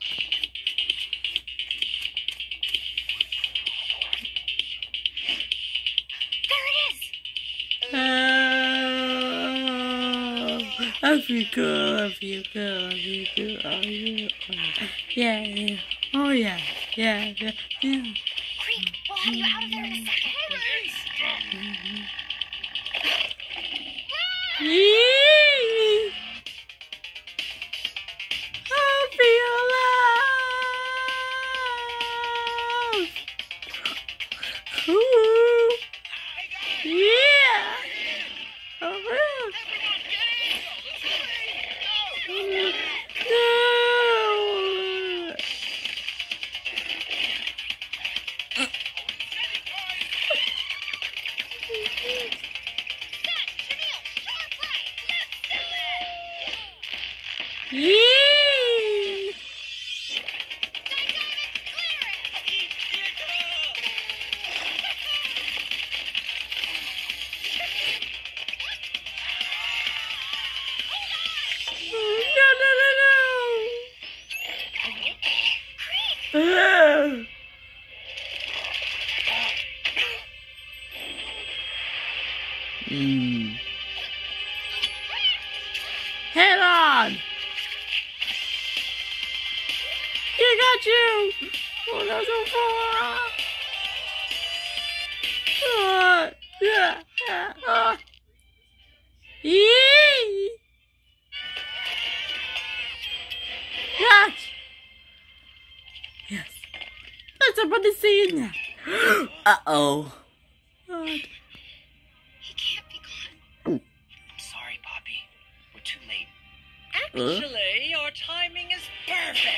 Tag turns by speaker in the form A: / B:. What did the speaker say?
A: I feel cool, I feel cool, I feel cool, oh yeah, yeah, oh yeah, yeah, yeah, yeah.
B: Creek, we'll have you out of there in a second.
A: Yee! I feel love! Ooh! Yeah! Oh, man. No! Yee! No. Head on! He got you! Oh, that's so far! Yee! Yes! Yes. There's somebody seeing that. Uh-oh. God.
B: He can't be gone.
C: I'm sorry, Poppy. We're too late.
D: Actually, your timing is perfect.